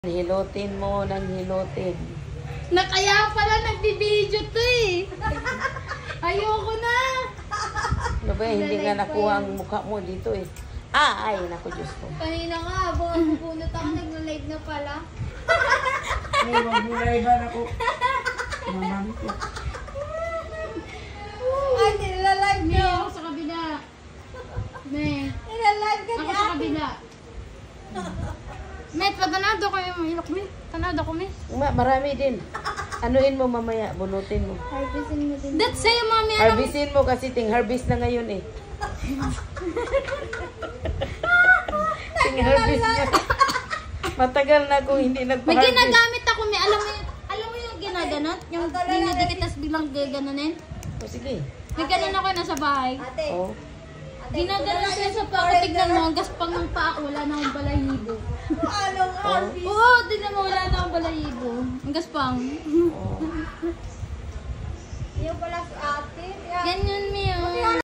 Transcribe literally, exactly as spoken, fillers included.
Hilutin mo ng hilutin. Na kaya pala nagbibideo to eh. Ayoko na. Ano ba, hindi nga nakuha ang mukha mo dito eh. Ah, ay, naku, Diyos ko. Kanina nga, buong bunot ako, nag-live na pala. May mag-live-an ako. Mamamit ko. Ay, nilalive nyo. Ako sa kabila. Me. Nilalive ka niya. Ako sa kabila. Met, patanado ko yung ilok, me. Tanado ko, me. Ma marami din. Anuin mo mamaya, bunutin mo. Harvestin mo din. That's sa'yo, mami. Ano? Harvestin mo kasi ting harvest na ngayon eh. ting harvest na. Matagal na kung hindi May nagpa-harvest. ginagamit ako, me. Alam mo yung, alam mo yung ginaganot? Yung dinidikit, tas biglang gaganunin? O sige. May ganun ako nasa bahay. Oh. Ginaganon ko sa paa ko. Tignan mo, ang gaspang ng paa ko. Wala na akong balahibo. Anong Oh. Oo, tignan mo, wala na akong balahibo. Ang gaspang. Oh. Yung pala si ate. Ganyan, Mio.